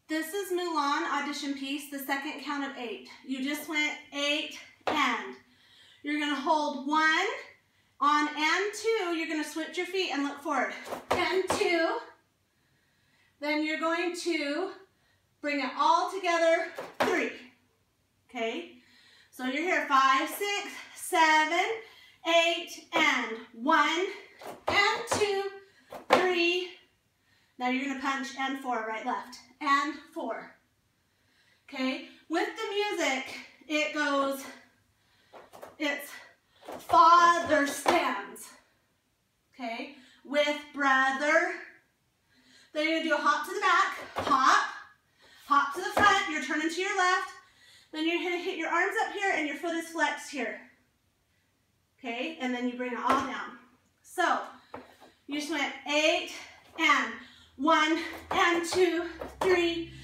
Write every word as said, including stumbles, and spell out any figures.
This is Mulan audition piece, the second count of eight. You just went eight and. You're gonna hold one, on and two, you're gonna switch your feet and look forward. And two, then you're going to bring it all together, three, okay? So you're here, five, six, seven, eight, and one, and two, three. Now you're gonna punch and four, right, left, and four. Okay, with the music, it goes, it's father stands, okay, with brother. Then you're gonna do a hop to the back, hop, hop to the front, you're turning to your left, then you're gonna hit your arms up here and your foot is flexed here, okay, and then you bring it all down. So, you just went eight and one and two, three,